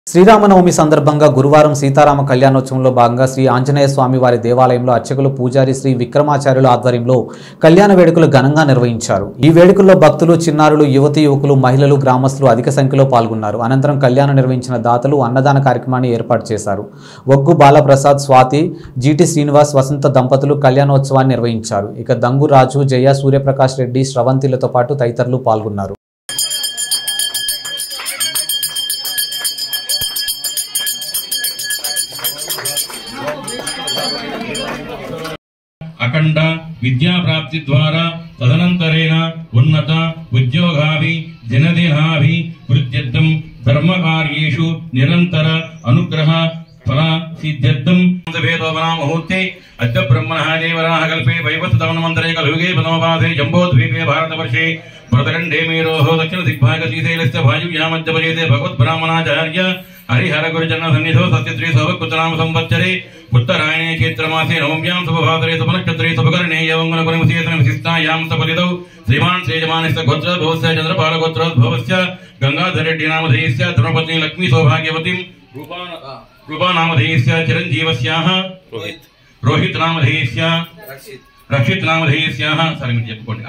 శ్రీరామనవమి సందర్భంగా గురువారం సీతారామ కళ్యాణోత్సవంలో భాగంగా శ్రీ ఆంజనేయ స్వామి వారి దేవాలయంలో అర్చకులు పూజారి శ్రీ విక్రమాచార్యుల ఆధ్వర్యంలో కళ్యాణ వేడుకలు ఘనంగా నిర్వహించారు। ఈ వేడుకల్లో భక్తులు, చిన్నారులు, యువతీ యువకులు, మహిళలు, గ్రామస్తులు అధిక సంఖ్యలో పాల్గొన్నారు। అనంతరం కళ్యాణం నిర్వహించిన దాతలు అన్నదాన కార్యక్రమాన్ని ఏర్పాటు చేశారు। ఒగ్గు బాలప్రసాద్, స్వాతి, జీటీ శ్రీనివాస్, వసంత దంపతులు కళ్యాణోత్సవాన్ని నిర్వహించారు। ఇక దంగు రాజు, జయ, సూర్యప్రకాష్ రెడ్డి, శ్రవంతిలతో పాటు తదితరులు పాల్గొన్నారు। अखंड विद्या प्राप्ति द्वारा तदनंतरेण उन्नत उद्योगाभि जनदिनाभि वृद्ध्यर्थं धर्म कार्येषु निरंतर अनुग्रह फल सिद्ध्यर्थं वेदोपना मुहूर्ते अद्य ब्रह्मणः देवराः कल्पे वैवस्वतमन्वन्तरे कलयुगे पदमपादे जम्बोद्वीपे भारतवर्षे भरतखण्डे मेरोः दक्षिण दिग्भागश्रीशैलस्य वायुव्यामध्यपदेशे भगवद्ब्राह्मणाचार्य हरिहर गुरुजन सन्निधौ सत्यश्री सौभकुतनाम संवत्सरे उत्तरायणे चैत्रमासे नवम्यां शुभभाद्रे शुभनक्षत्रे शुभकर्णे यवङ्गुणकुलविशेषण विशिष्टायां सफलितौ श्रीमान् श्रीजमानस्य गोत्रोद्भवस्य चन्द्रपालगोत्रोद्भवस्य गंगाधररेड्डी नामधेयस्य धर्मपत्नी लक्ष्मी सौभाग्यवतीं रूपा नामधेयस्य चिरञ्जीवस्याः रोहित नामधेयस्य रक्षित नामधेयस्याः